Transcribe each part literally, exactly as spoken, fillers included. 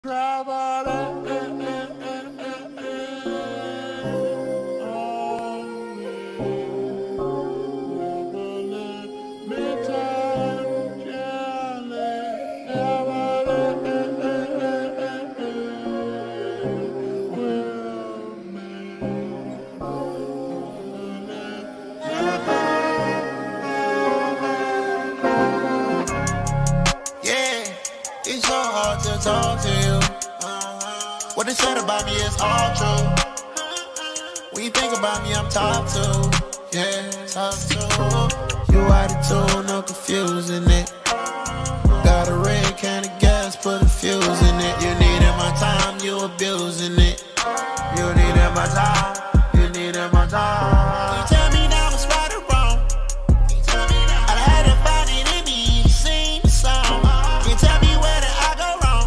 It's so hard to talk to you. What they said about me is all true. When you think about me, I'm top two. Yeah, top two. You attitude, no confusing it. Got a red can of gas, put a fuse in it. You needed my time, you abusing it. You needed my time, you needed my time. You tell me now it's right or wrong. You tell me now I had to find it in me, you sing the song. You tell me where did I go wrong.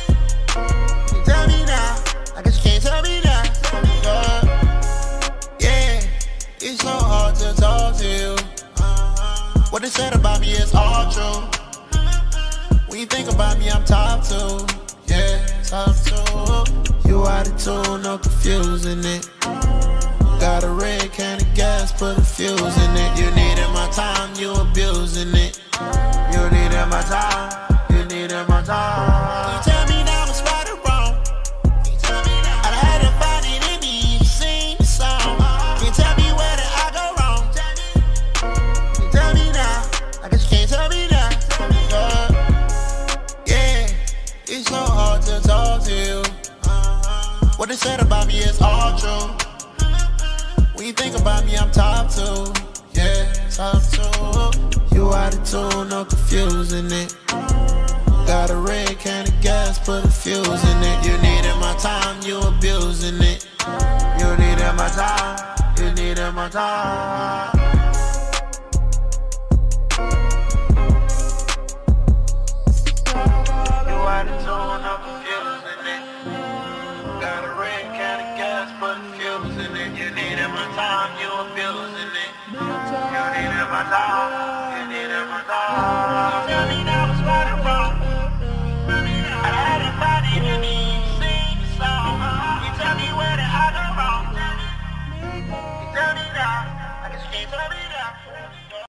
You tell me now, I guess you can't tell me now. Uh, yeah, it's so hard to talk to you. What they said about me is all true. When you think about me, I'm top two. Yeah, top two. You attitude, no confusing it. Got a red can of gas, put a fuse in it. You needed my time, you abusing it. You needed my time, you needed my time. You tell me now it's right or wrong. You tell me now I had to find it in me, you sing the song. You tell me where did I go wrong. You tell me now, I guess you can't tell me now. Uh, yeah, it's so hard to talk to you. What they said about me is all true. When you think about me, I'm top two. Yeah, top two. You attitude, no confusing it. Got a red can of gas, put a fuse in it. You needed my time, you abusing it. You needed my time, you needed my time. You attitude, no confusing it. Got a red can of gas, put a fuse in it. You needed my time, you abusing it. You needed my time, you needed my time. Tell me now.